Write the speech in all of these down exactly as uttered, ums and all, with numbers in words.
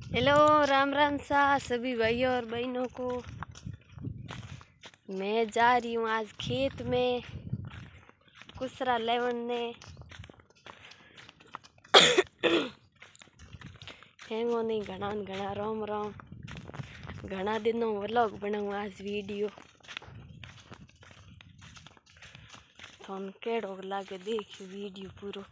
Hello, Ram Ram सा सभी भाइयों और बहनों को। मैं जा रही हूँ आज खेत में कुसरा लेवने। हैंगो नहीं घना घना रोम रोम घना दिनों व्लॉग बनाऊँ आज वीडियो थोन केड़ो लागे देखियो वीडियो पूरो।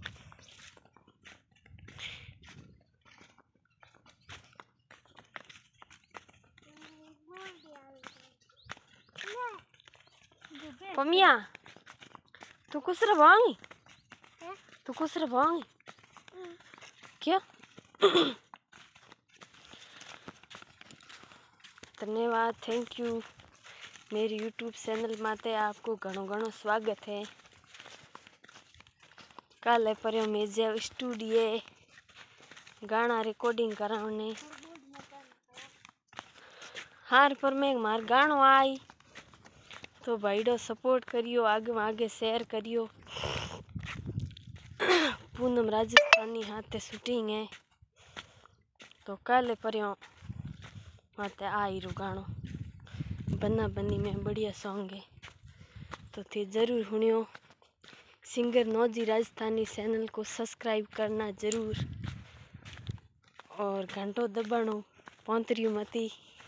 पमिया तू कुसरा भांगी तू कुसरा भांगी क्या? धन्यवाद, थैंक यू। मेरी यूट्यूब चैनल माते आपको घणो घणो स्वागत है। कल पर मेजे स्टूडियो गाना रिकॉर्डिंग कराने हार पर मैं मार गानो आई तो भाईडो सपोर्ट करियो, आगे आगे शेयर करियो। पूनम राजस्थानी हाथे शूटिंग है तो कल पर माते आई रू गानो बन्ना बन्नी में बढ़िया सॉन्ग है तो थे जरूर सुनियो। सिंगर नौजी राजस्थानी चैनल को सब्सक्राइब करना जरूर और घंटो दबानो पौंतरियो मती।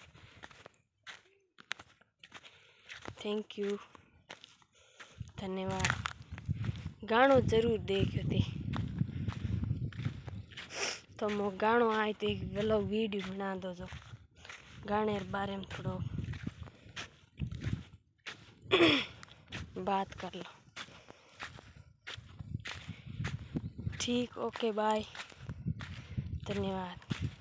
थैंक यू, धन्यवाद। गानो जरूर देखियो थे तो मो गानो आए तो एक व्लॉग वीडियो बना दो जो गाने के बारे में थोड़ो बात कर लो। ठीक, ओके, बाय, धन्यवाद।